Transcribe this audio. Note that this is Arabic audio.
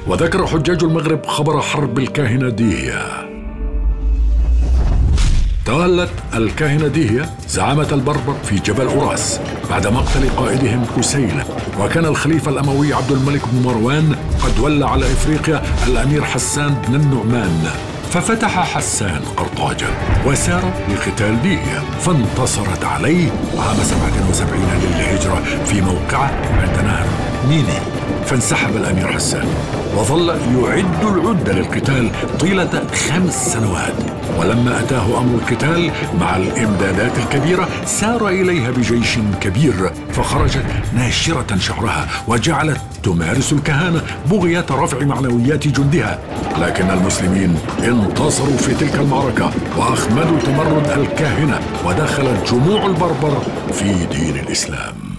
وذكر حجاج المغرب خبر حرب الكاهنة ديهية. تولت الكاهنة ديهية زعامة البربر في جبل أوراس بعد مقتل قائدهم كسيلة، وكان الخليفة الأموي عبد الملك بن مروان قد ولى على إفريقيا الأمير حسان بن النعمان، ففتح حسان قرطاجة وسار لقتال ديهية، فانتصرت عليه عام 77 للهجرة في موقعة عند نهر نيني. فانسحب الأمير حسان وظل يعد العدة للقتال طيلة 5 سنوات، ولما أتاه أمر القتال مع الإمدادات الكبيرة سار إليها بجيش كبير، فخرجت ناشرة شعرها وجعلت تمارس الكهانة بغية رفع معنويات جندها. لكن المسلمين انتصروا في تلك المعركة وأخمدوا تمرد الكاهنة، ودخلت جموع البربر في دين الإسلام.